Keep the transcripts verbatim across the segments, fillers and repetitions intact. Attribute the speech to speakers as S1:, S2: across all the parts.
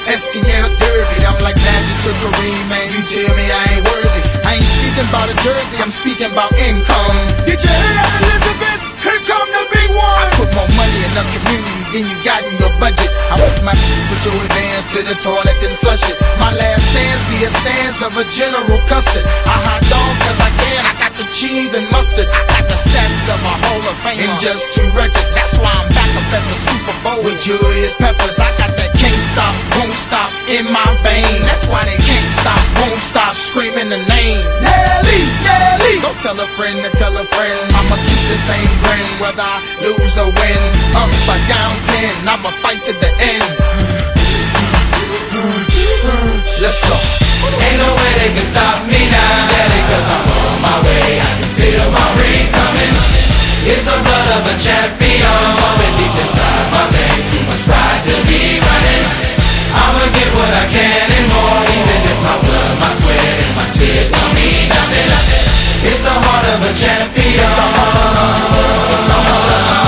S1: S T L Derby. I'm like Magic to Kareem, man, you tell me I ain't worthy. I ain't speaking about a jersey, I'm speaking about income. Get your head out, Elizabeth, here come the big one. I put more money in the community than you got in your budget. I put my put your advance to the toilet, then flush it. My last stance be a stance of a General Custard. I hot dog cause I can, I got the cheese and mustard. I got the stats of a Hall of Fame in just two records. That's why I'm back up at the Super Bowl with Julius Peppers. I got that can't stop, won't stop in my veins. That's why they can't stop, won't stop screaming the name Nelly, Nelly. Go tell a friend to tell a friend, I'ma keep the same grin whether I lose or win. Up or down ten, I'ma fight to the end. Let's go.
S2: Ain't no way they can stop me now, Daddy, cause I'm on my way. I can feel my ring coming. It's the blood of a champion pumping deep inside my veins. Too much pride to be running. I'ma get what I can and more, even if my blood, my sweat, and my tears don't mean nothing. It's the heart of a champion. It's the heart of a, it's the heart of a.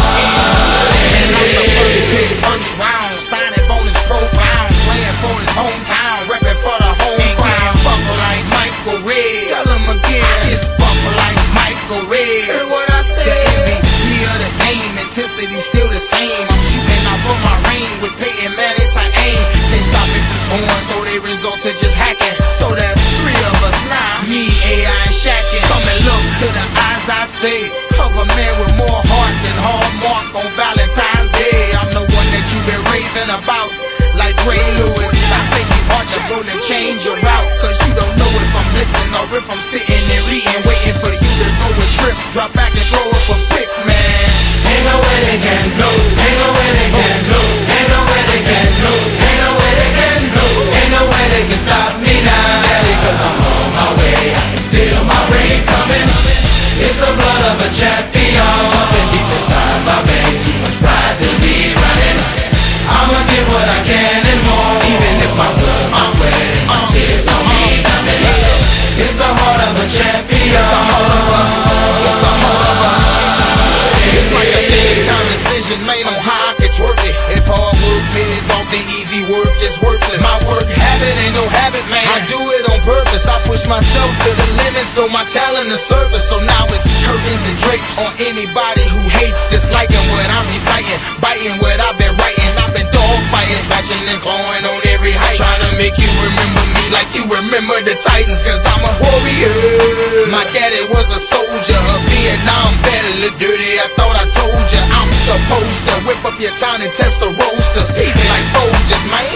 S1: And I'm the first pick, first round, signing bonus profound, playing for his hometown, repping for the home crowd. Buckle like Michael Red. Tell him again, it's buckle like Michael Red. Hear what I said? The M V P of the game, intensity still the same. I'm shooting out from my ring with Peyton Manning tight aim. Can't stop me from scoring, so they result to just hacking. So that's three of us now, me, A I, and Shaqin'. Come and look to the eyes I say of a man with more heart than Hallmark on Valentine's Day. I'm the one that you've been raving about, like Ray Lewis. I think you ought to go and change your route, cause you don't know if I'm blitzing or if I'm sitting and reading, waiting for you to go and trip, drop back and throw up a pick, man.
S2: Ain't no way they can know. Ain't no way they can know. Ain't no way they can know. Ain't no way they can know. Ain't no way they can stop me now, Daddy, cause I'm on my way. I can feel my ring coming. It's the blood of a champion pumping deep inside my veins. Too much pride to be running. I'ma get what I can and more, even if my blood, my sweat, and my tears don't mean nothing. It's the heart of a champion.
S1: It's the heart of a, it's the heart of a. It's like a big time decision made on how I could work it. If hard work pays off, the easy work is worthless. My work habit ain't no habit, man. I do it on purpose. I push myself to the limit, so my talent is surface. So now it's curtains and drapes on anybody who hates, disliking what I'm reciting, biting what I've been writing. I've been dog fighting, scratching and clawing on every height, trying to make you remember me like you remember the Titans, cause I'm a warrior. My daddy was a soldier, a Vietnam vet, a little dirty. I thought I told ya I'm supposed to whip up your town and test the roasters, even like Folgers, man.